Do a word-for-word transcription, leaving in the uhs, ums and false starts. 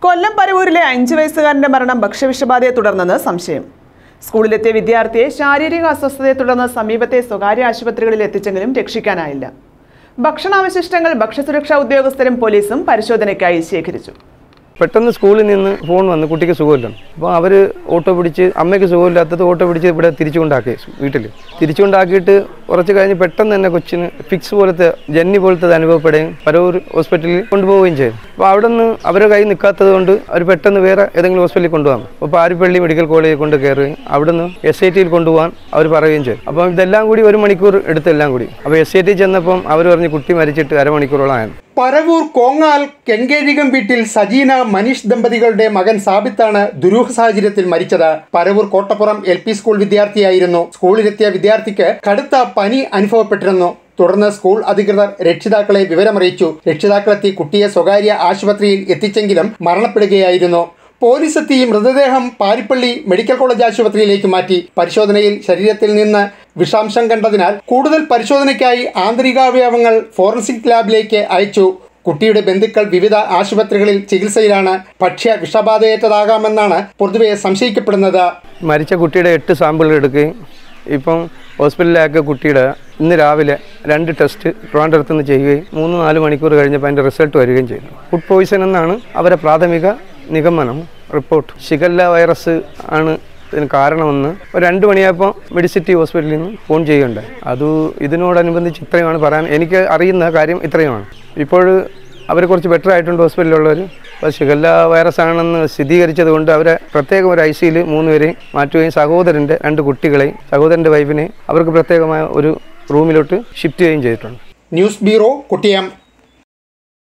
കൊല്ലം പരവൂരിലെ അഞ്ചു വയസ്സുകാരന്റെ മരണം ഭക്ഷ്യവിഷബാധയെ തുടർന്നെന്ന് സംശയം. സ്കൂളിലെത്തിയ വിദ്യാർത്ഥിയെ ശാരീരിക അസ്വസ്ഥതയെ തുടർന്ന് സമീപത്തെ സ്വകാര്യ ആശുപത്രികളിൽ എത്തിച്ചെങ്കിലും രക്ഷിക്കാനായില്ല. ഭക്ഷണാവശിഷ്ടങ്ങൾ ഭക്ഷ്യസുരക്ഷാ ഉദ്യോഗസ്ഥരും പോലീസും പരിശോധനയ്ക്കായി ശേഖരിച്ചു. പെട്ടെന്ന് സ്കൂളിൽ നിന്ന് ഫോൺ വന്ന് കുട്ടിക്ക് സുഖമില്ല. അപ്പോൾ അവർ ഓട്ടോ പിടിച്ച് അമ്മയ്ക്ക് സുഖമില്ലാത്തത് ഓട്ടോ പിടിച്ച് ഇവിടെ തിരിച്ചു കൊണ്ടാക്കി വീട്ടിൽ തിരിച്ചു കൊണ്ടാക്കിയിട്ട് കുറച്ച് കഴിഞ്ഞ് പെട്ടെന്ന് തന്നെ കൊച്ചിന് ഫിക്സ് പോലത്തെ ജന്നി പോലത്തെ അനുഭവപ്പെടുകയും പരവൂർ ഹോസ്പിറ്റലിൽ കൊണ്ടുപോവുകയും ചെയ്തു. അപ്പോൾ അവിടെ നിന്ന് അവരുടെ കൈ നിൽക്കാത്തത് കൊണ്ട് അവർ പെട്ടെന്ന് വേറെ ഏതെങ്കിലും ഹോസ്പിറ്റലിൽ കൊണ്ടുപോകാം. അപ്പോൾ പാരിപ്പള്ളി മെഡിക്കൽ കോളേജിൽ കൊണ്ട് കയറുകയും അവിടെ നിന്ന് എസ് ഐ ടിയിൽ കൊണ്ടുപോകാൻ അവർ പറയുകയും ചെയ്തു. അപ്പോൾ ഇതെല്ലാം കൂടി ഒരു മണിക്കൂർ എടുത്തെല്ലാം കൂടി അപ്പോൾ എസ് ഐ ടി ചെന്നപ്പം അവർ പറഞ്ഞ് കുട്ടി മരിച്ചിട്ട് അരമണിക്കൂറോളമാണ്. പരവൂർ കോങ്ങാൽ കെങ്കേഴികം വീട്ടിൽ സജീന മനീഷ് ദമ്പതികളുടെ മകൻ സാബിത്താണ് ദുരൂഹ സാഹചര്യത്തിൽ മരിച്ചത്. Paravur Kottappuram L P school വിദ്യാർത്ഥിയായിരുന്നു. സ്കൂളിലെത്തിയ വിദ്യാർത്ഥിക്ക് കടുത്ത പനി അനുഭവപ്പെട്ടിരുന്നു. തുടർന്ന് സ്കൂൾ അധികൃതർ രക്ഷിതാക്കളെ വിവരമറിയിച്ചു. രക്ഷിതാക്കളെത്തി കുട്ടിയെ സ്വകാര്യ ആശുപത്രിയിൽ എത്തിച്ചെങ്കിലും മരണപ്പെടുകയായിരുന്നു. പോലീസ് എത്തി മൃതദേഹം പാരിപ്പള്ളി മെഡിക്കൽ കോളേജ് ആശുപത്രിയിലേക്ക് മാറ്റി. പരിശോധനയിൽ ശരീരത്തിൽ നിന്ന് വിഷാംശം കണ്ടതിനാൽ കൂടുതൽ പരിശോധനയ്ക്കായി ആന്തരികാവയവങ്ങൾ ഫോറൻസിക് ലാബിലേക്ക് അയച്ചു. കുട്ടിയുടെ ബന്ധുക്കൾ വിവിധ ആശുപത്രികളിൽ ചികിത്സയിലാണ്. ഭക്ഷ്യ വിഷബാധയേറ്റതാകാമെന്നാണ് പൊതുവെ സംശയിക്കപ്പെടുന്നത്. മരിച്ച കുട്ടിയുടെ എട്ട് സാമ്പിളുകൾ എടുക്കുകയും ഇപ്പം ഹോസ്പിറ്റലിലാക്കിയ കുട്ടിയുടെ ഇന്ന് രാവിലെ രണ്ട് ടെസ്റ്റ് ട്രിവാൻഡ്രത്ത് നിന്ന് ചെയ്യുകയും മൂന്ന് നാല് മണിക്കൂർ കഴിഞ്ഞപ്പോൾ അതിൻ്റെ റിസൾട്ട് വരികയും ചെയ്തു. ഫുഡ് പോയിസൺ എന്നാണ് അവരുടെ പ്രാഥമിക നിഗമനം റിപ്പോർട്ട്. ഷിഗല്ല വൈറസ് ആണ് ഇതിന് കാരണമെന്ന് ഒരു രണ്ട് മണിയായപ്പോൾ മെഡിസിറ്റി ഹോസ്പിറ്റലിൽ നിന്ന് ഫോൺ ചെയ്യുകയുണ്ടായി. അത് ഇതിനോടനുബന്ധിച്ച് ഇത്രയുമാണ് പറയാൻ എനിക്ക് അറിയുന്ന കാര്യം. ഇത്രയുമാണ്. ഇപ്പോൾ അവർ കുറച്ച് ബെറ്റർ ആയിട്ടുണ്ട് ഹോസ്പിറ്റലിലുള്ളവർ. അപ്പോൾ ഷിഗല്ല വൈറസ് ആണെന്ന് സ്ഥിരീകരിച്ചത് കൊണ്ട് അവരെ പ്രത്യേകം ഒരു ഐ സിയിൽ മൂന്ന് പേരെയും മാറ്റുകയും സഹോദരൻ്റെ രണ്ട് കുട്ടികളെയും സഹോദരൻ്റെ വൈഫിനെയും അവർക്ക് പ്രത്യേകമായ ഒരു റൂമിലോട്ട് ഷിഫ്റ്റ് ചെയ്യുകയും ചെയ്തിട്ടുണ്ട്. News bureau, കുട്ടിയം.